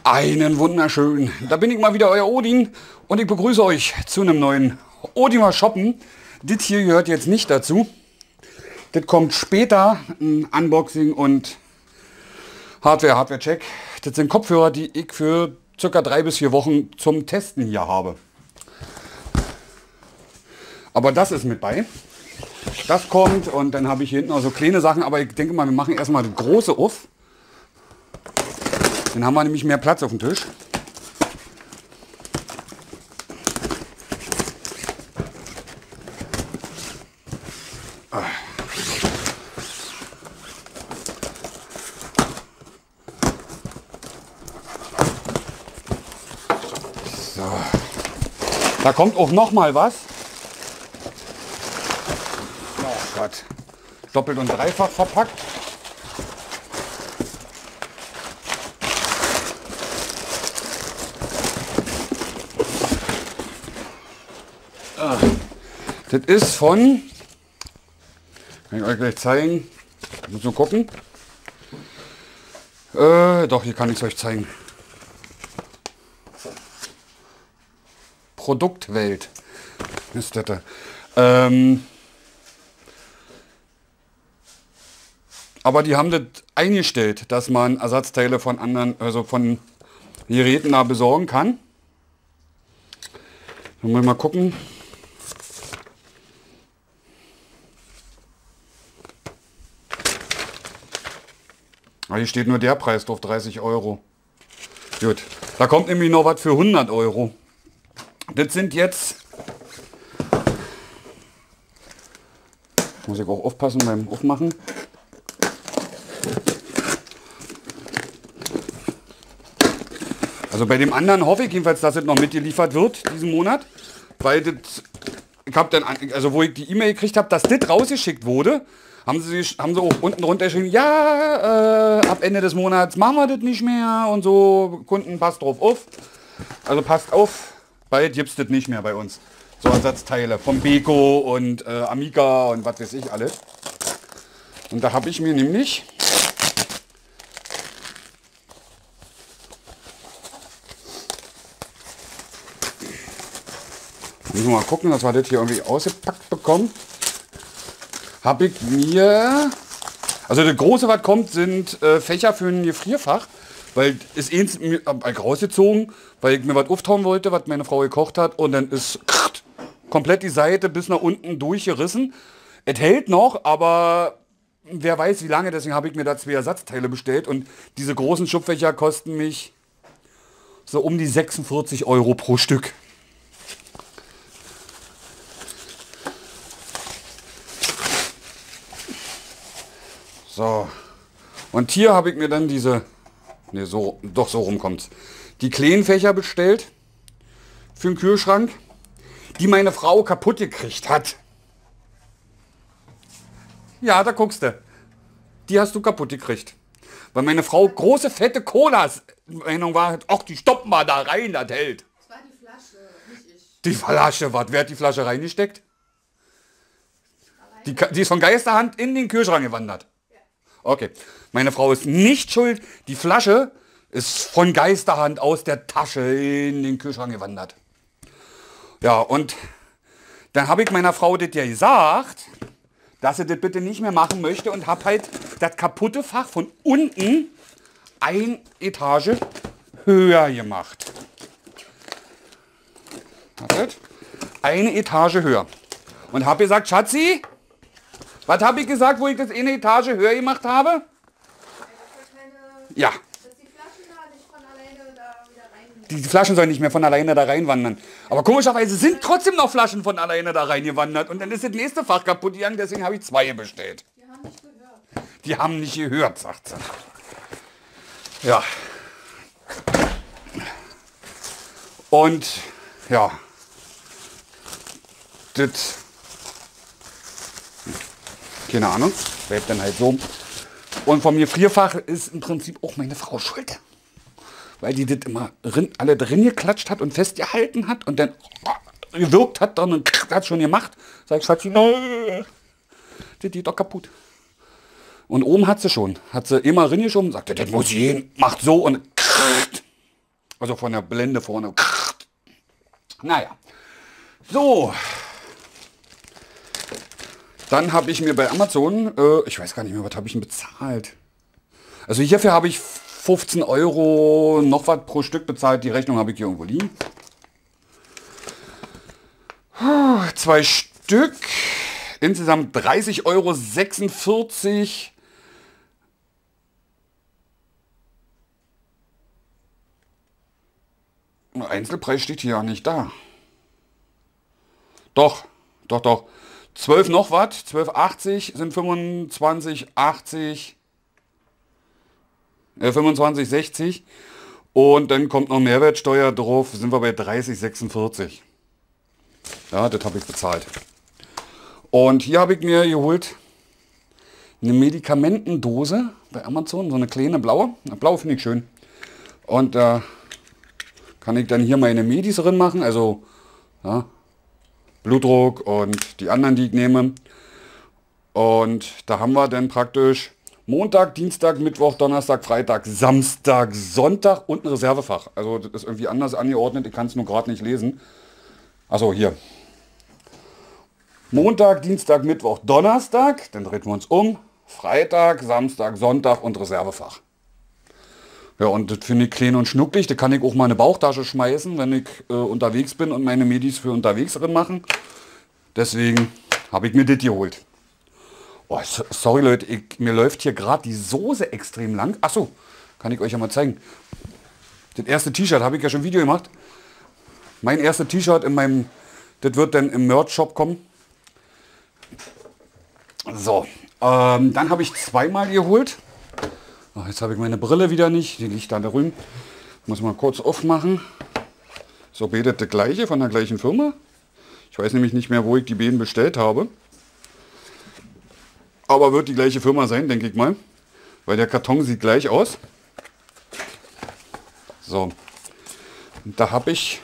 Einen wunderschönen. Da bin ich mal wieder, euer Odin, und ich begrüße euch zu einem neuen Odin Shoppen. Das hier gehört jetzt nicht dazu. Das kommt später, ein Unboxing und Hardware-Check. Das sind Kopfhörer, die ich für ca. 3 bis 4 Wochen zum Testen hier habe. Aber das ist mit bei. Das kommt und dann habe ich hier hinten auch so kleine Sachen, aber ich denke mal, wir machen erstmal das große auf. Dann haben wir nämlich mehr Platz auf dem Tisch. So. Da kommt auch noch mal was. Oh Gott. Doppelt und dreifach verpackt. Das ist von, kann ich euch gleich zeigen, ich muss nur gucken. Doch, hier kann ich es euch zeigen. Produktwelt ist das. Aber die haben das eingestellt, dass man Ersatzteile von anderen, also von Geräten da besorgen kann. Dann wollen wir mal gucken. Hier steht nur der Preis drauf, 30 Euro. Gut, da kommt nämlich noch was für 100 Euro. Das sind jetzt, muss ich auch aufpassen beim Aufmachen. Also bei dem anderen hoffe ich jedenfalls, dass es noch mitgeliefert wird diesen Monat, weil das, ich habe dann, also wo ich die E-Mail gekriegt habe, dass das rausgeschickt wurde, haben sie auch unten drunter geschrieben, ja, ab Ende des Monats machen wir das nicht mehr und so, Kunden, passt drauf auf. Also passt auf, bald gibt es das nicht mehr bei uns. So Ersatzteile vom Beko und Amiga und was weiß ich alles. Und da habe ich mir nämlich müssen wir mal gucken, dass wir das hier irgendwie ausgepackt bekommen. Habe ich mir, also das große, was kommt, sind Fächer für ein Gefrierfach, weil es eins rausgezogen, weil ich mir was auftauen wollte, was meine Frau gekocht hat, und dann ist komplett die Seite bis nach unten durchgerissen. Es hält noch, aber wer weiß wie lange, deswegen habe ich mir da 2 Ersatzteile bestellt, und diese großen Schubfächer kosten mich so um die 46 Euro pro Stück. So, und hier habe ich mir dann diese, ne, so, doch so rum kommt's, die kleinen Fächer bestellt für den Kühlschrank, die meine Frau kaputt gekriegt hat. Ja, da guckst du, die hast du kaputt gekriegt. Weil meine Frau große fette Colas Meinung war, ach, die stoppen wir da rein, das hält. Das war die Flasche, nicht ich. Die Flasche, was? Wer hat die Flasche reingesteckt? Die ist von Geisterhand in den Kühlschrank gewandert. Okay, meine Frau ist nicht schuld. Die Flasche ist von Geisterhand aus der Tasche in den Kühlschrank gewandert. Ja, und dann habe ich meiner Frau das ja gesagt, dass sie das bitte nicht mehr machen möchte, und habe halt das kaputte Fach von unten eine Etage höher gemacht. Wartet. Eine Etage höher. Und habe gesagt, Schatzi, was habe ich gesagt, wo ich das eine Etage höher gemacht habe? Ja. Dass die Flaschen da nicht von alleine da wieder rein. Die Flaschen sollen nicht mehr von alleine da reinwandern. Aber komischerweise sind trotzdem noch Flaschen von alleine da reingewandert. Und dann ist das nächste Fach kaputt gegangen, deswegen habe ich 2 bestellt. Die haben nicht gehört. Die haben nicht gehört, sagt sie. Ja. Und ja. Das, keine Ahnung, bleibt dann halt so. Und vom Gefrierfach ist im Prinzip auch meine Frau schuld. Weil die das immer alle drin geklatscht hat und festgehalten hat und dann gewirkt hat, dann hat schon gemacht. Sag ich, Schatzi, no, das geht doch kaputt. Und oben hat sie schon. Hat sie immer reingeschoben, sagte, das muss gehen, macht so und Also von der Blende vorne. Naja. So. Dann habe ich mir bei Amazon, ich weiß gar nicht mehr, was habe ich denn bezahlt? Also hierfür habe ich 15 Euro noch was pro Stück bezahlt. Die Rechnung habe ich hier irgendwo liegen. 2 Stück. Insgesamt 30,46 Euro. Einzelpreis steht hier ja nicht da. Doch. 12 noch was. 12,80 sind 25,80. 25,60. Und dann kommt noch Mehrwertsteuer drauf. Sind wir bei 30,46. Ja, das habe ich bezahlt. Und hier habe ich mir geholt eine Medikamentendose bei Amazon. So eine kleine blaue. Blau finde ich schön. Und da kann ich dann hier meine Medis drin machen. Also ja, Blutdruck und die anderen, die ich nehme. Und da haben wir dann praktisch Montag, Dienstag, Mittwoch, Donnerstag, Freitag, Samstag, Sonntag und ein Reservefach. Also das ist irgendwie anders angeordnet. Ich kann es nur gerade nicht lesen. Achso, hier. Montag, Dienstag, Mittwoch, Donnerstag. Dann drehen wir uns um. Freitag, Samstag, Sonntag und Reservefach. Ja, und das finde ich klein und schnucklig. Da kann ich auch mal eine Bauchtasche schmeißen, wenn ich unterwegs bin und meine Medis für unterwegs drin machen. Deswegen habe ich mir das geholt. Oh, sorry Leute, mir läuft hier gerade die Soße extrem lang. Achso, kann ich euch ja mal zeigen. Das erste T-Shirt habe ich ja schon ein Video gemacht. Mein erstes T-Shirt in meinem, das wird dann im Merch-Shop kommen. So, dann habe ich zweimal geholt. Ach, jetzt habe ich meine Brille wieder nicht, die liegt da drüben. Muss mal kurz aufmachen. So, betet das gleiche von der gleichen Firma. Ich weiß nämlich nicht mehr, wo ich die beiden bestellt habe. Aber wird die gleiche Firma sein, denke ich mal. Weil der Karton sieht gleich aus. So. Und da habe ich...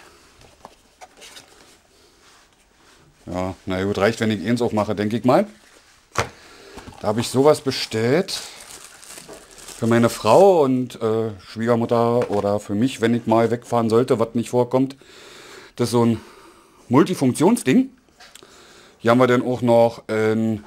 Ja, na gut, reicht, wenn ich eins aufmache, denke ich mal. Da habe ich sowas bestellt. Für meine Frau und Schwiegermutter oder für mich, wenn ich mal wegfahren sollte, was nicht vorkommt. Das ist so ein Multifunktionsding. Hier haben wir dann auch noch ein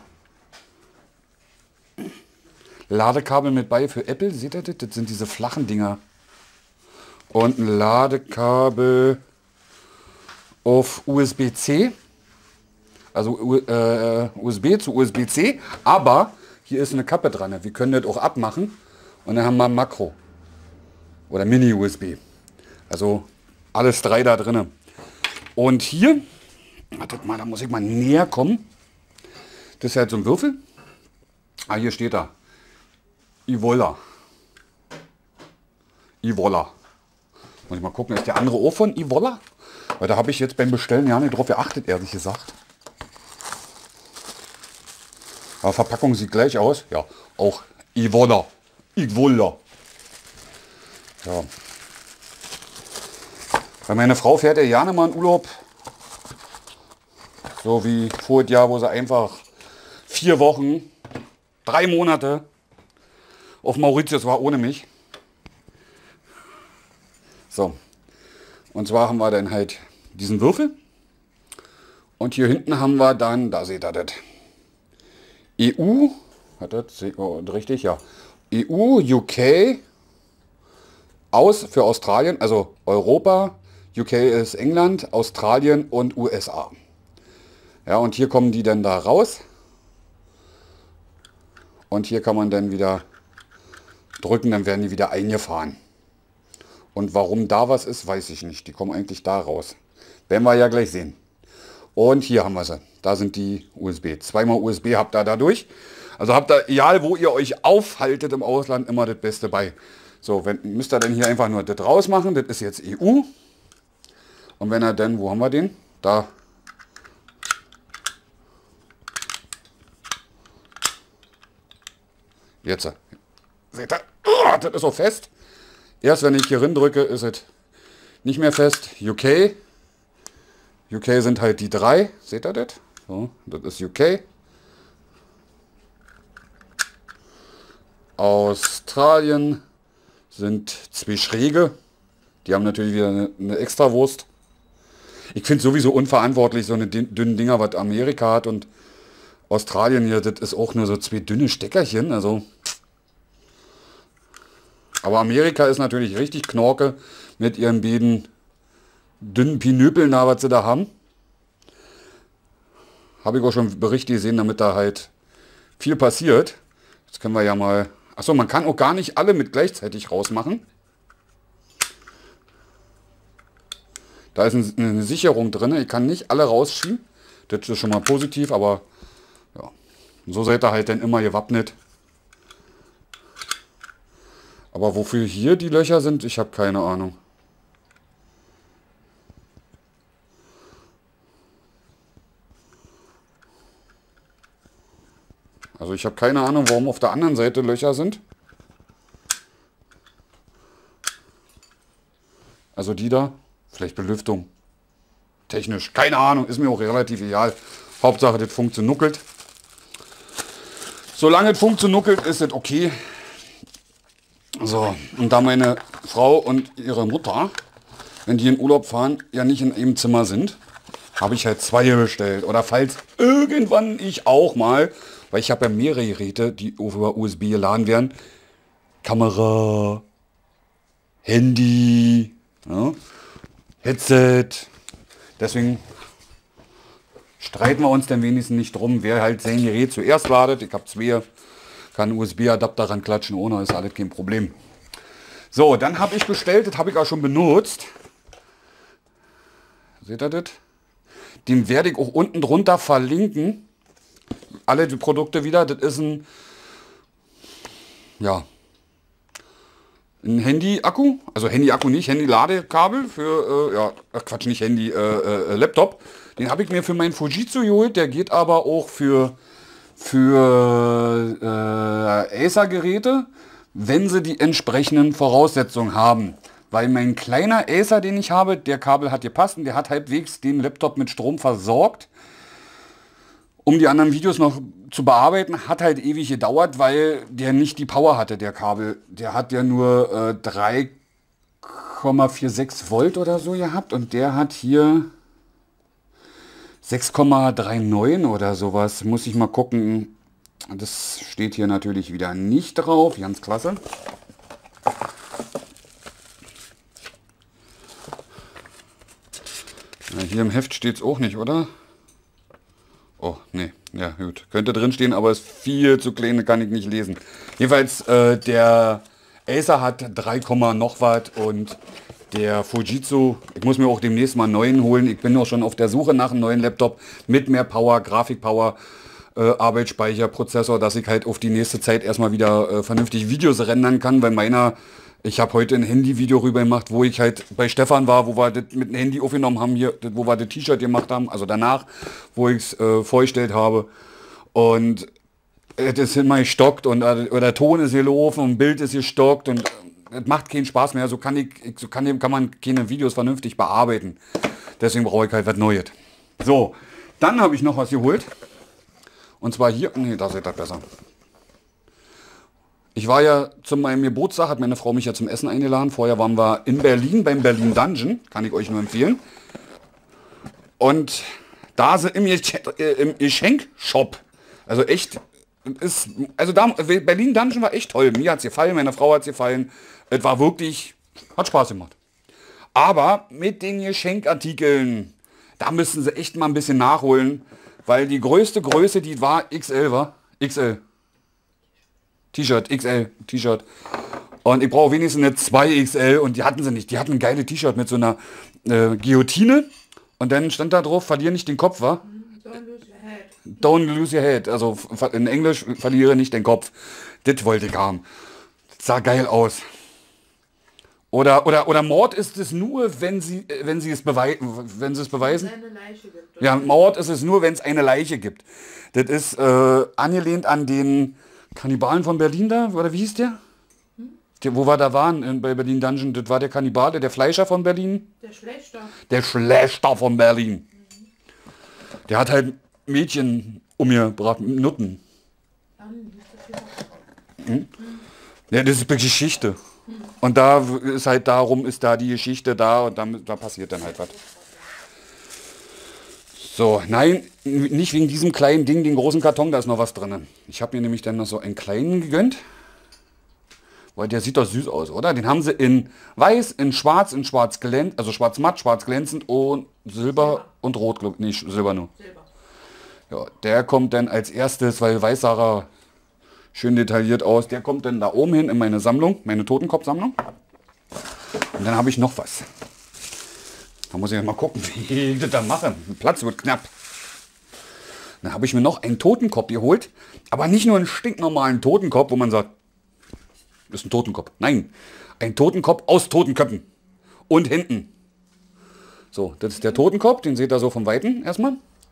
Ladekabel mit bei für Apple. Seht ihr das? Das sind diese flachen Dinger. Und ein Ladekabel auf USB-C. Also USB zu USB-C. Aber hier ist eine Kappe dran. Wir können das auch abmachen. Und dann haben wir ein Makro. Oder Mini-USB. Also alles 3 da drin. Und hier, wartet mal, da muss ich mal näher kommen. Das ist halt so ein Würfel. Ah, hier steht da. Ivolla. Ivolla. Muss ich mal gucken, ist der andere auch von Ivolla? Weil da habe ich jetzt beim Bestellen ja nicht drauf geachtet, ehrlich gesagt. Aber Verpackung sieht gleich aus. Ja, auch Ivolla. Ivolla. Ja. Weil meine Frau fährt ja gerne mal in Urlaub. So wie voriges Jahr, wo sie einfach 4 Wochen, 3 Monate auf Mauritius war ohne mich. So. Und zwar haben wir dann halt diesen Würfel. Und hier hinten haben wir dann, da seht ihr das. EU, hat das richtig, ja. EU, UK, für Australien, also Europa, UK ist England, Australien und USA. Ja, und hier kommen die dann da raus. Und hier kann man dann wieder drücken, dann werden die wieder eingefahren. Und warum da was ist, weiß ich nicht. Die kommen eigentlich da raus. Werden wir ja gleich sehen. Und hier haben wir sie. Da sind die USB. Zweimal USB habt ihr dadurch. Also habt ihr, egal wo ihr euch aufhaltet im Ausland, immer das Beste bei. So, müsst ihr dann hier einfach nur das rausmachen. Das ist jetzt EU. Und wenn er dann, wo haben wir den? Da. Jetzt. Seht ihr? Oh, das ist so fest. Erst wenn ich hier rein drücke, ist es nicht mehr fest. UK. UK sind halt die 3. Seht ihr das? So, das ist UK. Australien sind 2 schräge. Die haben natürlich wieder eine Extrawurst. Ich finde sowieso unverantwortlich, so eine dünnen Dinger, was Amerika hat und Australien hier, das ist auch nur so 2 dünne Steckerchen, also. Aber Amerika ist natürlich richtig Knorke mit ihren beiden dünnen Pinöpeln da, was sie da haben. Habe ich auch schon Berichte gesehen, damit da halt viel passiert. Jetzt können wir ja mal... Achso, man kann auch gar nicht alle mit gleichzeitig rausmachen. Da ist eine Sicherung drin. Ich kann nicht alle rausschieben. Das ist schon mal positiv, aber ja. So seid ihr halt dann immer gewappnet. Aber wofür hier die Löcher sind, ich habe keine Ahnung. Also ich habe keine Ahnung, warum auf der anderen Seite Löcher sind. Also die da, vielleicht Belüftung. Technisch, keine Ahnung, ist mir auch relativ egal. Hauptsache, das funktioniert. Solange es funktioniert, ist es okay. So, und da meine Frau und ihre Mutter, wenn die in Urlaub fahren, ja nicht in einem Zimmer sind, habe ich halt 2 bestellt. Oder falls irgendwann ich auch mal, weil ich habe ja mehrere Geräte, die über USB geladen werden. Kamera, Handy, ja, Headset. Deswegen streiten wir uns dann wenigstens nicht drum, wer halt sein Gerät zuerst ladet. Ich habe 2, kann USB-Adapter ranklatschen, ohne ist alles kein Problem. So, dann habe ich bestellt, das habe ich auch schon benutzt. Seht ihr das? Den werde ich auch unten drunter verlinken. Alle die Produkte wieder. Das ist ein, ja, ein Handy-Akku. Also Handy-Akku nicht, Handy-Ladekabel für, ja, Quatsch, nicht Handy, Laptop. Den habe ich mir für meinen Fujitsu geholt. Der geht aber auch für Acer-Geräte, wenn sie die entsprechenden Voraussetzungen haben. Weil mein kleiner Acer, den ich habe, der Kabel hat gepasst und der hat halbwegs den Laptop mit Strom versorgt. Um die anderen Videos noch zu bearbeiten, hat halt ewig gedauert, weil der nicht die Power hatte, der Kabel. Der hat ja nur 3,46 Volt oder so gehabt und der hat hier 6,39 oder sowas. Muss ich mal gucken. Das steht hier natürlich wieder nicht drauf. Ganz klasse. Ja, hier im Heft steht es auch nicht, oder? Oh, nee. Ja, gut. Könnte drin stehen, aber ist viel zu klein, kann ich nicht lesen. Jedenfalls, der Acer hat 3, noch Watt und der Fujitsu, ich muss mir auch demnächst mal einen neuen holen. Ich bin auch schon auf der Suche nach einem neuen Laptop mit mehr Power, Grafikpower, Arbeitsspeicher, Prozessor, dass ich halt auf die nächste Zeit erstmal wieder vernünftig Videos rendern kann, weil meiner... Ich habe heute ein Handy-Video rüber gemacht, wo ich halt bei Stefan war, wo wir das mit dem Handy aufgenommen haben, hier, wo wir das T-Shirt gemacht haben, also danach, wo ich es vorgestellt habe. Und es ist immer gestockt und der Ton ist gelaufen und Bild ist gestockt und es macht keinen Spaß mehr. So kann man keine Videos vernünftig bearbeiten. Deswegen brauche ich halt was Neues. So, dann habe ich noch was geholt. Und zwar hier, nee, da seht ihr besser. Ich war ja zu meinem Geburtstag, hat meine Frau mich ja zum Essen eingeladen. Vorher waren wir in Berlin, beim Berlin Dungeon. Kann ich euch nur empfehlen. Und da sind im Geschenkshop. Also echt, Berlin Dungeon war echt toll. Mir hat es gefallen, meiner Frau hat es gefallen. Es war wirklich, hat Spaß gemacht. Aber mit den Geschenkartikeln, da müssen sie echt mal ein bisschen nachholen. Weil die größte Größe, die war XL, war XL. T-Shirt, XL, T-Shirt. Und ich brauche wenigstens eine 2XL und die hatten sie nicht. Die hatten ein geiles T-Shirt mit so einer Guillotine und dann stand da drauf, verliere nicht den Kopf, wa? Don't lose your head. Don't lose your head. Also in Englisch, verliere nicht den Kopf. Das wollte ich haben. Das sah geil aus. Oder Mord ist es nur, wenn sie es beweisen. Eine Leiche gibt. Ja, Mord ist es nur, wenn es eine Leiche gibt. Das ist angelehnt an den Kannibalen von Berlin da, oder wie hieß der? Wo wir da waren, bei Berlin Dungeon, das war der Kannibale, der Fleischer von Berlin. Der Schlechter. Der Schlechter von Berlin. Der hat halt Mädchen umgebracht, Nutten. Ja, das ist Geschichte. Und da ist halt darum, ist da die Geschichte da und da passiert dann halt was. So, nein, nicht wegen diesem kleinen Ding, den großen Karton, da ist noch was drin. Ich habe mir nämlich dann noch so einen kleinen gegönnt. Weil der sieht doch süß aus, oder? Den haben sie in weiß, in schwarz glänzend, also schwarz matt, schwarz glänzend und Silber und rot, nicht Silber nur. Silber. Ja, der kommt dann als erstes, weil weiß sah er schön detailliert aus. Der kommt dann da oben hin in meine Sammlung, meine Totenkopfsammlung. Und dann habe ich noch was. Da muss ich mal gucken, wie ich das da mache. Der Platz wird knapp. Dann habe ich mir noch einen Totenkopf geholt. Aber nicht nur einen stinknormalen Totenkopf, wo man sagt, das ist ein Totenkopf. Nein, ein Totenkopf aus Totenköpfen. Und hinten. So, das ist der Totenkopf, den seht ihr so vom Weiten erstmal.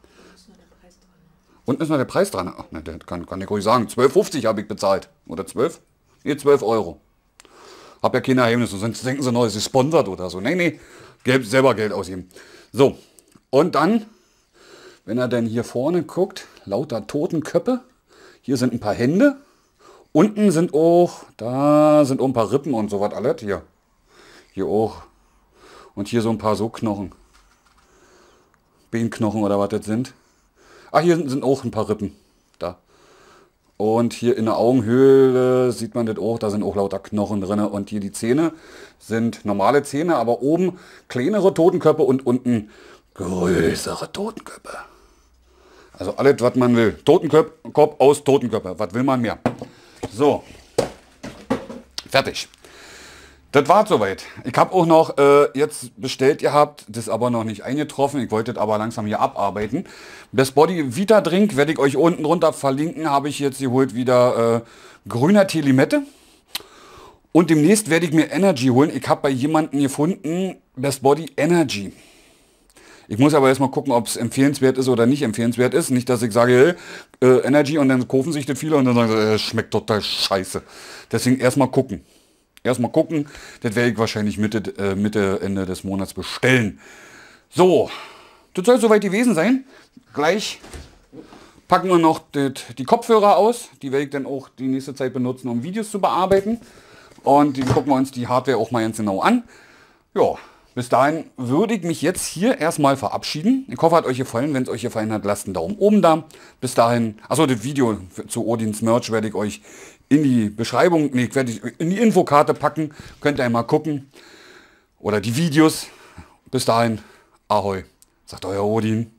Unten ist noch der Preis dran. Ach, ne, der kann ich ruhig sagen. 12,50 habe ich bezahlt. Oder 12? Nee, 12 Euro. Hab ja keine Geheimnisse, sonst denken sie noch, es ist gesponsert oder so. Nee, selber Geld ausgeben. So, und dann, wenn er dann hier vorne guckt, lauter Totenköpfe. Hier sind ein paar Hände. Unten sind auch, da sind auch ein paar Rippen und so was alles. Hier auch. Und hier so ein paar so Knochen. Beinknochen oder was das sind. Ah, hier sind auch ein paar Rippen. Da. Und hier in der Augenhöhle sieht man das auch, da sind auch lauter Knochen drin. Und hier die Zähne sind normale Zähne, aber oben kleinere Totenköpfe und unten größere Totenköpfe. Also alles, was man will. Totenkopf aus Totenköpfe. Was will man mehr? So. Fertig. Das war soweit. Ich habe auch noch jetzt bestellt gehabt, das ist aber noch nicht eingetroffen. Ich wollte das aber langsam hier abarbeiten. Best Body Vita Drink werde ich euch unten drunter verlinken. Habe ich jetzt geholt wieder grüner Tee Limette. Und demnächst werde ich mir Energy holen. Ich habe bei jemandem gefunden, Best Body Energy. Ich muss aber erstmal gucken, ob es empfehlenswert ist oder nicht empfehlenswert ist. Nicht, dass ich sage, hey, Energy und dann kaufen sich das viele und dann sagen sie, schmeckt total scheiße. Deswegen erstmal gucken. Erstmal gucken, das werde ich wahrscheinlich Mitte, Ende des Monats bestellen. So, das soll soweit gewesen sein. Gleich packen wir noch die Kopfhörer aus. Die werde ich dann auch die nächste Zeit benutzen, um Videos zu bearbeiten. Und die gucken wir uns die Hardware auch mal ganz genau an. Ja, bis dahin würde ich mich jetzt hier erstmal verabschieden. Ich hoffe, hat euch gefallen. Wenn es euch gefallen hat, lasst einen Daumen oben da. Bis dahin, achso, das Video zu Odins Merch werde ich euch in die Beschreibung, nee, werde ich in die Infokarte packen. Könnt ihr mal gucken. Oder die Videos. Bis dahin, Ahoi, sagt euer Odin.